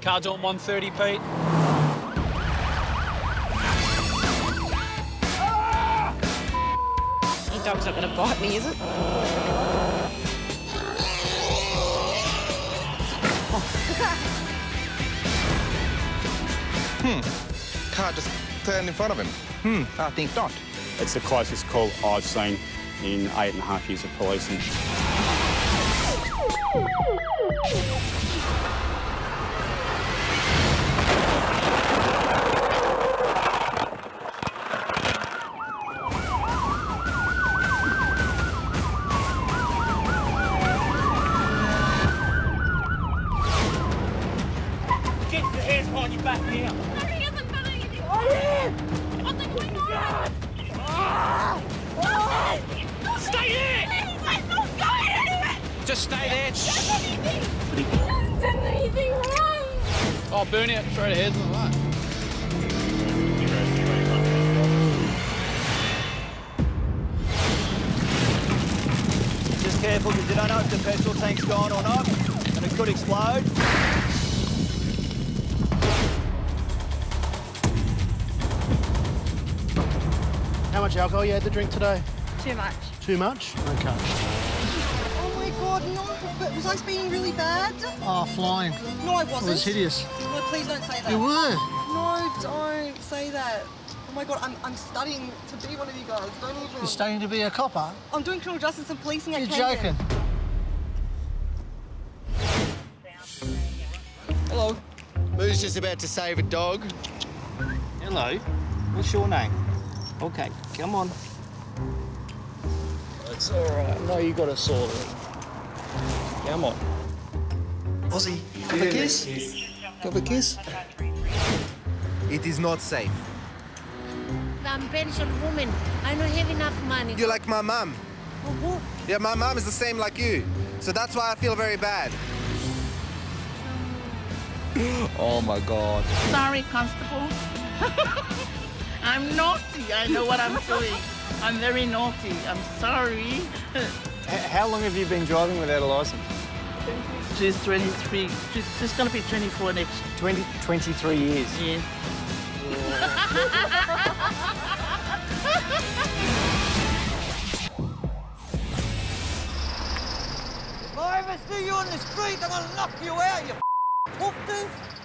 Car doing 130, Pete. Your dog's not going to bite me, is it? Car just turned in front of him. I think not. It's the closest call I've seen in 8.5 years of policing. Get your hands behind your back now. He hasn't done anything. What's going on? Stay there! I'm not going anywhere. Just stay there. He hasn't done anything wrong. Oh, burnout straight ahead. Look at that. Just careful, because you don't know if the petrol tank's gone or not, and it could explode. How much alcohol you had to drink today? Too much. Too much? OK. Oh my God, no. But was I speaking really bad? Oh, flying. No, I It wasn't. was hideous. No, please don't say that. You were. No, don't say that. Oh my God, I'm studying to be one of you guys. Don't even. You're studying to be a copper? I'm doing criminal justice and policing at You're Camden. joking. Hello. Moo's just about to save a dog. Hello. What's your name? OK, come on. It's all right. No, you got a sword. Come on. Aussie, have a kiss? Have a kiss? It is not safe. I'm pension woman. I don't have enough money. You're like my mum. Who? Yeah, my mum is the same like you. So that's why I feel very bad. Oh, my God. Sorry, Constable. I'm naughty. I know what I'm doing. I'm very naughty. I'm sorry. How long have you been driving without a licence? She's 23. She's going to be 24 next. 23 years. Yeah. If I ever see you on the street, I'm going to knock you out, you f***ers.